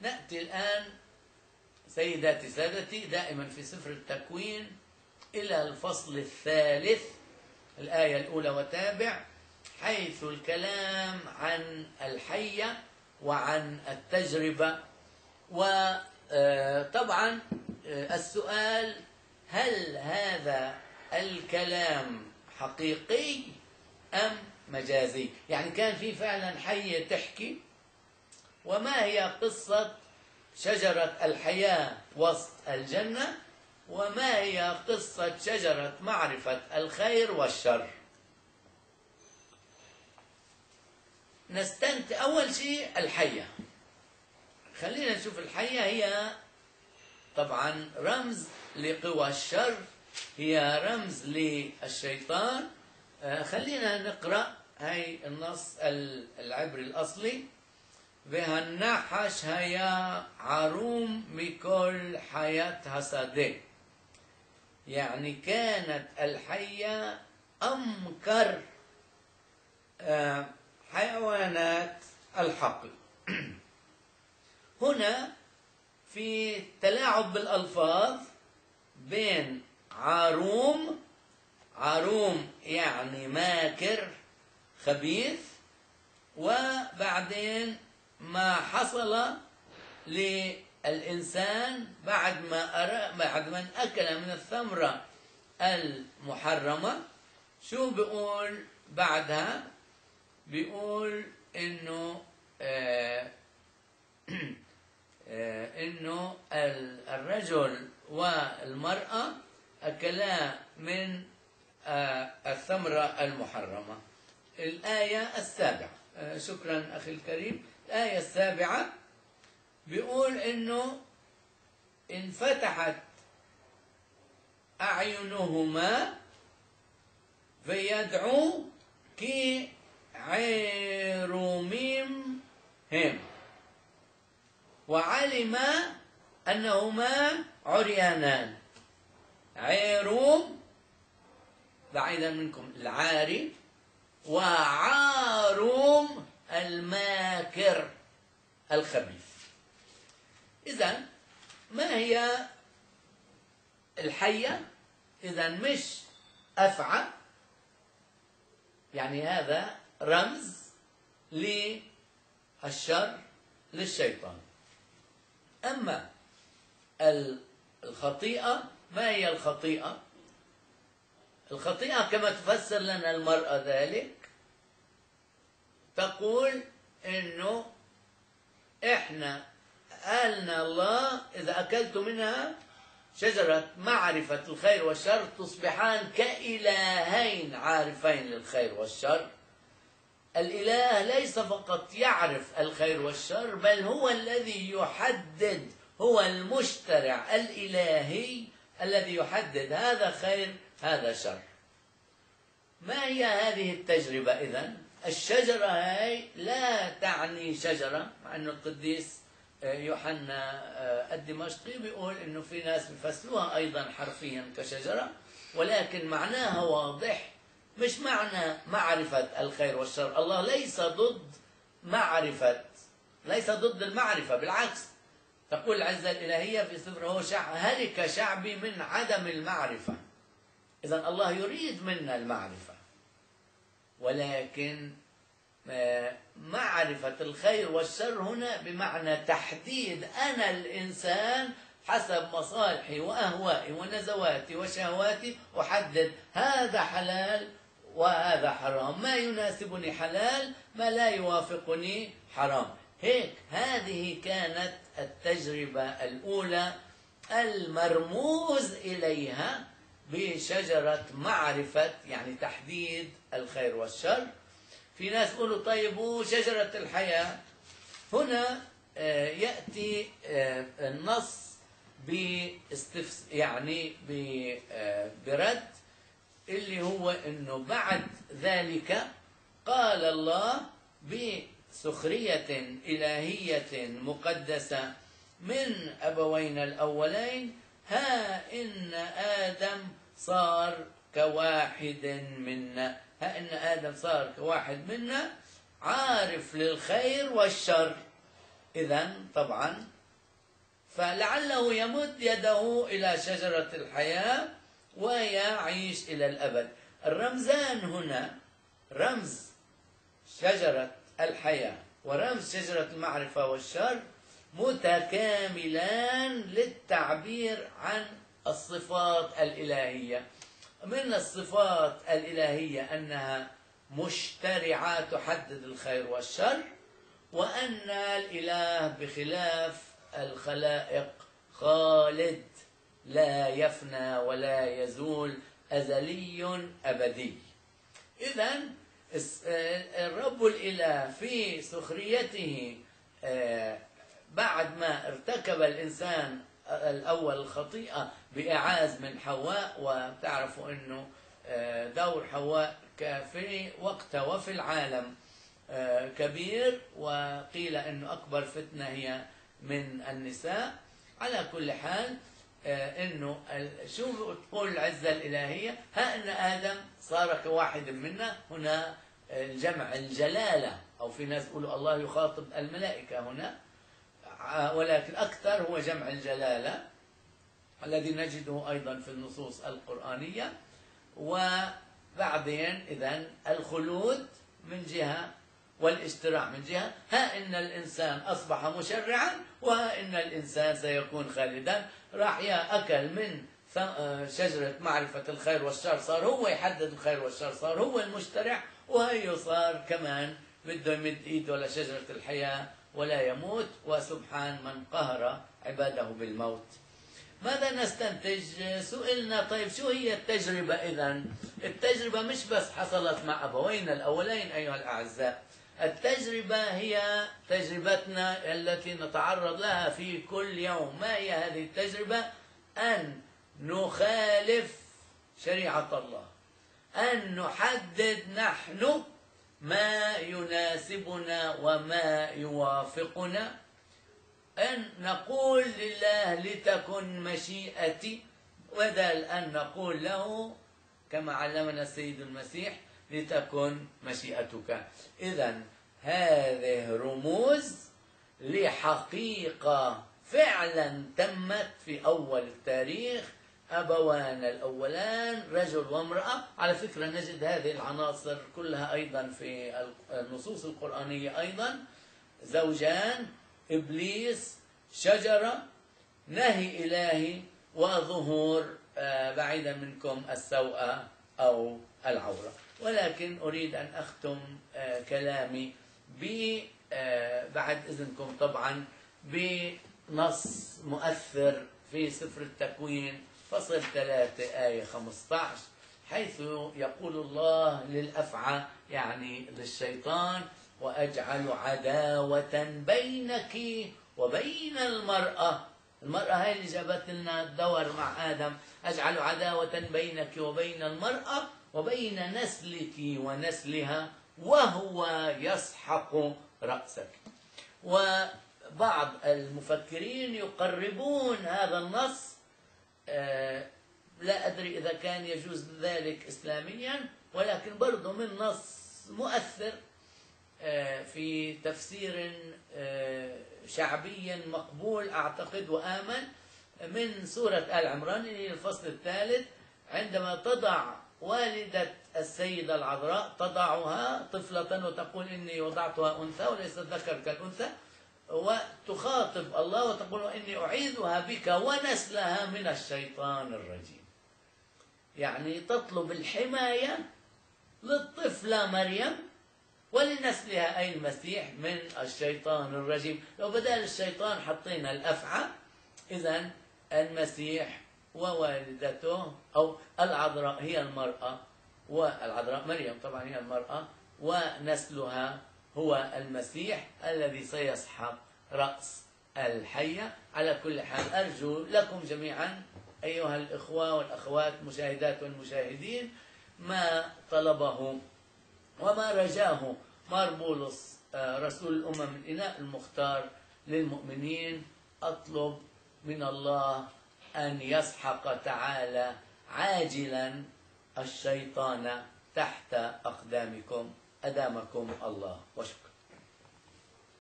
نأتي الآن سيداتي سادتي دائما في سفر التكوين إلى الفصل الثالث الآية الأولى وتابع، حيث الكلام عن الحية وعن التجربة. وطبعا السؤال: هل هذا الكلام حقيقي أم مجازي؟ يعني كان في فعلا حية تحكي؟ وما هي قصة شجرة الحياة وسط الجنة؟ وما هي قصة شجرة معرفة الخير والشر؟ أول شيء الحية. خلينا نشوف الحية. هي طبعا رمز لقوى الشر، هي رمز للشيطان. خلينا نقرأ هاي النص العبري الأصلي: והנחש היה عروم بكل حياة השדה. يعني كانت الحية أمكر حيوانات الحقل. هنا في تلاعب بالألفاظ بين عروم، عروم يعني ماكر خبيث، وبعدين ما حصل للإنسان بعد ما أكل من الثمرة المحرمة. شو بيقول بعدها؟ بيقول إنه إنه الرجل والمرأة أكلا من الثمرة المحرمة. الآية السابعة. شكرا أخي الكريم. الآية السابعة بيقول إنه انفتحت أعينهما فيدعو كعروميم هم، وعلم أنهما عريانان. عيروم بعيدا منكم العاري، وعاروم الماكر الخبيث. إذن ما هي الحية؟ إذن مش أفعى، يعني هذا رمز للشر للشيطان. أما الخطيئة، ما هي الخطيئة؟ الخطيئة كما تفسر لنا المرأة ذلك، تقول إنه إحنا قالنا الله إذا أكلت منها شجرة معرفة الخير والشر تصبحان كإلهين عارفين للخير والشر. الإله ليس فقط يعرف الخير والشر، بل هو الذي يحدد، هو المشترع الإلهي الذي يحدد هذا خير هذا شر. ما هي هذه التجربة إذن؟ الشجرة هاي لا تعني شجرة، مع أنه القديس يوحنا الدمشقي بيقول إنه في ناس بيفسروها أيضا حرفيا كشجرة، ولكن معناها واضح. مش معنى معرفة الخير والشر. الله ليس ضد معرفة، ليس ضد المعرفة، بالعكس. تقول العزة الإلهية في سفر هو هلك شعبي من عدم المعرفة. إذن الله يريد منا المعرفة، ولكن معرفة الخير والشر هنا بمعنى تحديد أنا الإنسان حسب مصالحي وأهوائي ونزواتي وشهواتي، أحدد هذا حلال وهذا حرام، ما يناسبني حلال، ما لا يوافقني حرام. هيك هذه كانت التجربة الأولى المرموز إليها بشجرة معرفة، يعني تحديد الخير والشر. في ناس يقولوا طيب وشجرة الحياة؟ هنا يأتي النص يعني برد، اللي هو إنه بعد ذلك قال الله بسخرية إلهية مقدسة من أبوينا الأولين: ها إن آدم صار كواحد منا. ها إن آدم صار كواحد منا، عارف للخير والشر. إذن طبعا فلعله يمد يده إلى شجرة الحياة ويعيش إلى الأبد. الرمزان هنا رمز شجرة الحياة ورمز شجرة المعرفة والشر متكاملان للتعبير عن الصفات الإلهية. من الصفات الإلهية أنها مشترعة تحدد الخير والشر، وأن الإله بخلاف الخلائق خالد لا يفنى ولا يزول، أزلي أبدي. إذن الرب الإله في سخريته بعد ما ارتكب الإنسان الأول الخطيئة بإعاز من حواء، وتعرفوا أنه دور حواء في وقتها وفي العالم كبير، وقيل أنه أكبر فتنة هي من النساء. على كل حال أنه شو تقول العزة الإلهية؟ ها أن آدم صار كواحد منا، هنا الجمع الجلالة، أو في ناس يقولوا الله يخاطب الملائكة هنا، ولكن أكثر هو جمع الجلالة الذي نجده أيضا في النصوص القرآنية. وبعدين إذن الخلود من جهة والاشتراع من جهة، ها إن الإنسان أصبح مشرعا وها إن الإنسان سيكون خالدا. راح يا أكل من شجرة معرفة الخير والشر، صار هو يحدد الخير والشر، صار هو المشترع، وهي صار كمان بده يمد إيده لشجرة الحياة ولا يموت، وسبحان من قهر عباده بالموت. ماذا نستنتج؟ سئلنا طيب شو هي التجربة؟ إذن التجربة مش بس حصلت مع أبوينا الأولين أيها الأعزاء، التجربة هي تجربتنا التي نتعرض لها في كل يوم. ما هي هذه التجربة؟ أن نخالف شريعة الله، أن نحدد نحن ما يناسبنا وما يوافقنا، أن نقول لله لتكن مشيئتي، بدل أن نقول له كما علمنا السيد المسيح لتكن مشيئتك. إذن هذه رموز لحقيقة فعلا تمت في أول التاريخ. أبوان الأولان رجل وامرأة، على فكرة نجد هذه العناصر كلها أيضا في النصوص القرآنية، أيضا زوجان، إبليس، شجرة، نهي إلهي، وظهور بعيدا منكم السوء أو العورة. ولكن أريد أن أختم كلامي بعد إذنكم طبعا بنص مؤثر في سفر التكوين فصل 3 آية 15، حيث يقول الله للأفعى يعني للشيطان: وأجعل عداوة بينك وبين المرأة. المرأة هي اللي جابت لنا الدور مع آدم. أجعل عداوة بينك وبين المرأة وبين نسلك ونسلها وهو يسحق رأسك. وبعض المفكرين يقربون هذا النص، لا أدري إذا كان يجوز ذلك إسلاميا، ولكن برضو من نص مؤثر في تفسير شعبي مقبول أعتقد وآمن، من سورة آل عمران الفصل 3، عندما تضع والدة السيدة العذراء تضعها طفلة وتقول إني وضعتها أنثى وليس الذكر كالأنثى، وتخاطب الله وتقول إني أعيذها بك ونسلها من الشيطان الرجيم. يعني تطلب الحماية للطفلة مريم ولنسلها أي المسيح من الشيطان الرجيم. لو بدل الشيطان حطينا الأفعى، إذن المسيح ووالدته أو العذراء هي المرأة، والعذراء مريم طبعا هي المرأة، ونسلها هو المسيح الذي سيسحق رأس الحية. على كل حال أرجو لكم جميعا أيها الإخوة والأخوات المشاهدات والمشاهدين ما طلبه وما رجاه مار بولس رسول الأمم الإناء المختار للمؤمنين. أطلب من الله أن يسحق تعالى عاجلا الشيطان تحت أقدامكم. أدامكم الله وشكرا.